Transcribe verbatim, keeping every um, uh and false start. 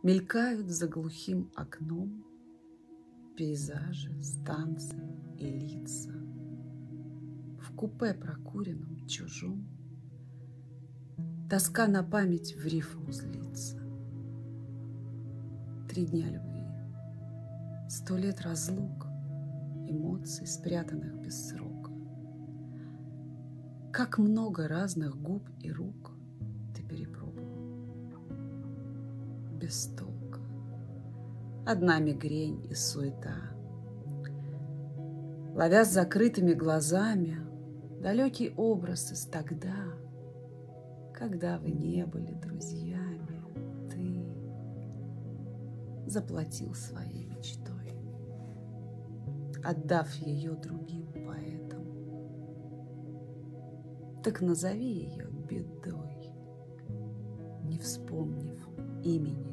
Мелькают за глухим окном пейзажи, станции и лица. В купе прокуренном чужом тоска на память в рифму злится. Три дня любви, сто лет разлук, эмоций, спрятанных без срока. Как много разных губ и рук ты перепробовал. Без толка. Одна мигрень и суета. Ловя с закрытыми глазами далекий образ из тогда, когда вы не были друзьями, ты заплатил своей мечтой, отдав ее другим поэтам. Так назови ее бедой, не вспомнив имени.